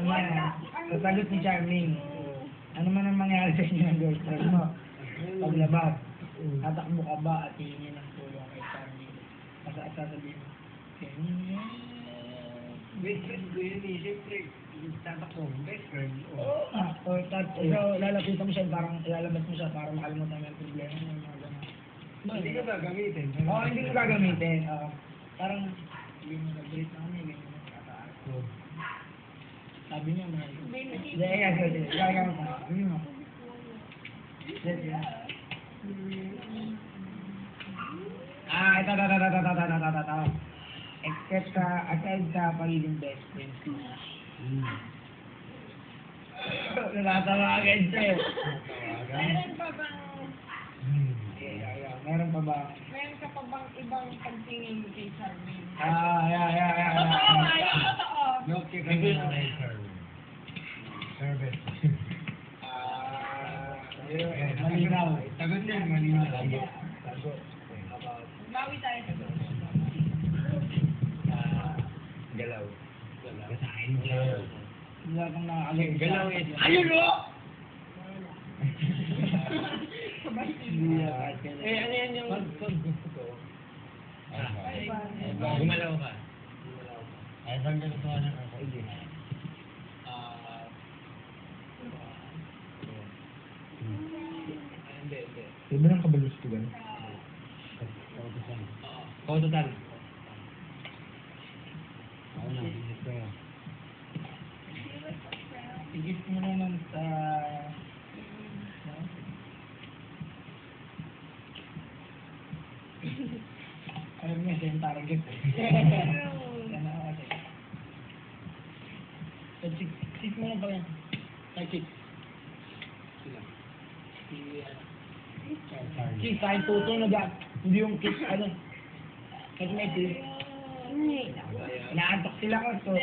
niya, sasagot ni Charming. Ano man ang mangyari sa inyo ng girlfriend mo? Paglabas, tatakbo ka ba at hihingin ng tulong kay Charming? At sasabihin mo, Best friend ko yun eh. Siyempre, tatakbo. Best friend. oo nga. O, lalapitan mo siya, parang ilalabas mo siya para makalimutan mo yung problema mo. Mga gano'n. Hindi ka ba gamitin? Oo, hindi mo gagamitin. Parang, hindi mo nag-break na kami, hindi mo nagkataas. Sabi niya, mahal ko. Sige. Gagawin mo pa. Sabi mo. Sige. Ito. Except aside sa pagiging best friends mo. Natatawa agad siya. Meron pa bang, Meron pa ba? meron ka pa bang ibang pagtingin kay Charmaine? Yeah. Totoo, totoo. No, kick ka na rin, sir. Service. Malinaw. Sagot niyan, malinaw. Bawi tayo sa gusto. Galaw. Kasain mo galaw. Wala kang nakakalit. Galaw is... Ayun o! ano yan yung... Pag gusto ko. Gumalaw ka. Ay, bang ganito ka ng ako? Hindi. Sabi ng kabalustugan. Total. Ako na, isip ko yun. Igit mo naman sa... Alam niya siya yung target. Six mo na ba yan? Six. Six, kahit tuto na ba? Hindi yung kiss, ano? Kasi may kiss. Inaantok sila ko, so...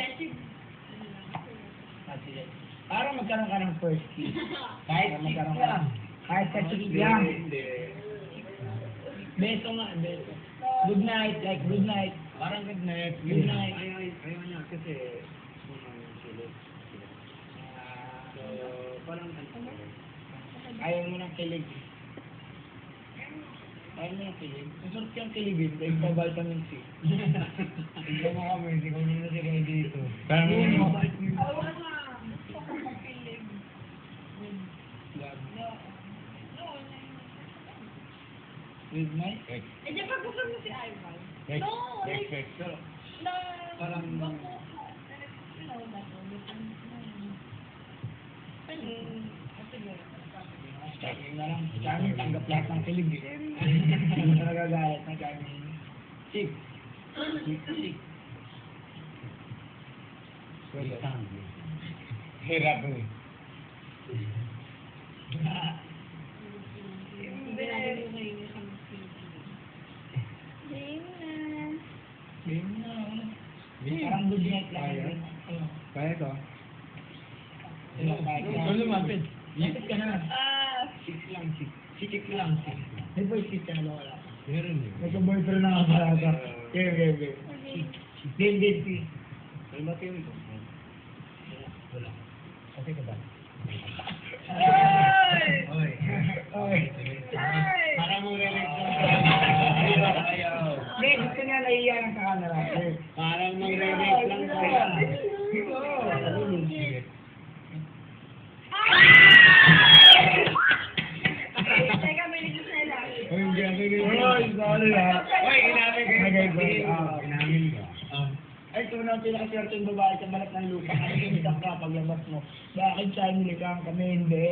Para magkaroon ka ng first kiss. Kahit magkaroon ka ng... Kahit sa kiss lang. Beso nga, beso. Good night, like good night. Parang good night. Good night. Ayaw niya kasi... sulit. So, parang... Ayaw mo ng kilig. Ayaw mo ng kilig. Masarap yung kiligin, dahil pa vitamin C. Tignan mo kami, hindi ko na si Ray dito. Awa na. Gusto ko magpilig. With night? Eh, di ba gusto mo si Ivan? No, like, na... Parang... Bako. Ano ba to? Checking na lang. Charming, tanggap lahat ng kilig eh. Hindi ka nagagalit na Charming. Six. Hirap eh. Game na. Parang good night lang. Kaya ko? Ikaw lumapit. Lapit ka na. Six lang. May boy kiss ka na ba wala? Meron eh. Nagka-boyfriend na ako sa ata. Game. Game. Ano ba team ko? Wala. Okay ka ba? Oy. Para mo relate ko. Ayaw. Hindi, gusto niya nahiya lang sa camera. Parang mag-relate lang siya. Teka, may nito sila. Oy, sorry ha. Uy, inamin ko. Inamin ko. Ay, tunang pinakaswerte yung babae sa balat ng lupa. Ay, kinitak ka paglabas mo. Bakit siya nilikang kami hindi?